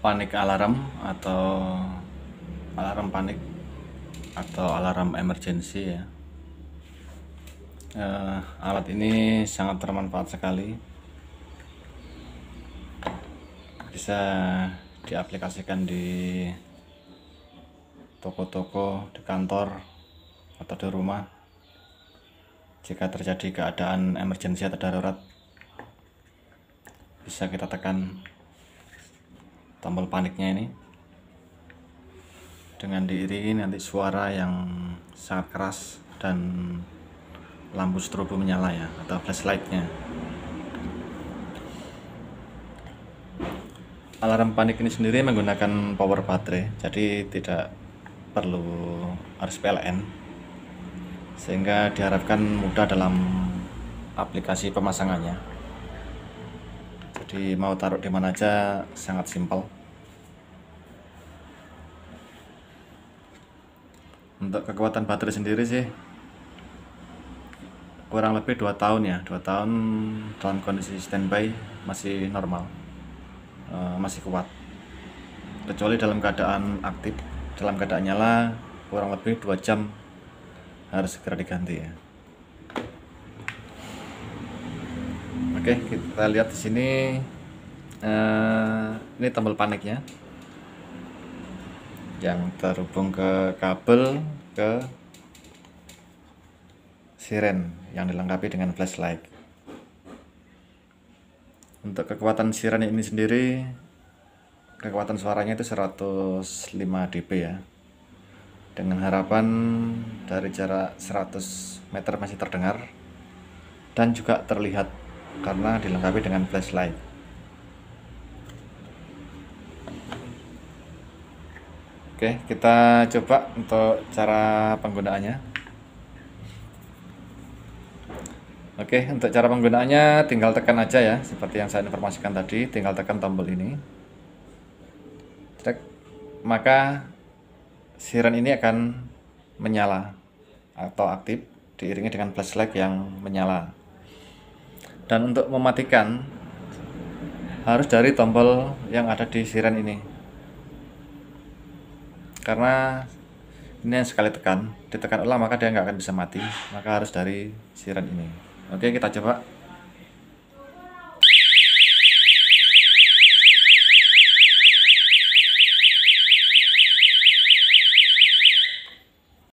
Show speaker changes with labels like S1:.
S1: panik alarm atau alarm panik atau alarm emergency ya. Alat ini sangat bermanfaat sekali, bisa diaplikasikan di toko-toko, di kantor, atau di rumah. Jika terjadi keadaan emergency atau darurat, bisa kita tekan tombol paniknya ini dengan diiringi nanti suara yang sangat keras dan lampu strobo menyala ya, atau flashlightnya. Alarm panik ini sendiri menggunakan power baterai, jadi tidak perlu harus PLN, sehingga diharapkan mudah dalam aplikasi pemasangannya. Jadi mau taruh di mana aja sangat simpel. Untuk kekuatan baterai sendiri sih kurang lebih 2 tahun ya, 2 tahun dalam kondisi standby masih normal, masih kuat. Kecuali dalam keadaan aktif, dalam keadaan nyala kurang lebih 2 jam harus segera diganti ya. Oke, kita lihat di sini. Ini tombol paniknya yang terhubung ke kabel ke siren yang dilengkapi dengan flashlight. Untuk kekuatan siren ini sendiri, kekuatan suaranya itu 105 dB ya, dengan harapan dari jarak 100 meter masih terdengar dan juga terlihat karena dilengkapi dengan flashlight. Oke, kita coba untuk cara penggunaannya. Oke, untuk cara penggunaannya tinggal tekan aja ya, seperti yang saya informasikan tadi, tinggal tekan tombol ini. Maka siren ini akan menyala atau aktif, diiringi dengan flashlight yang menyala. Dan untuk mematikan harus dari tombol yang ada di siren ini, karena ini sekali ditekan ulang maka dia nggak akan bisa mati, maka harus dari siren ini. Oke, kita coba.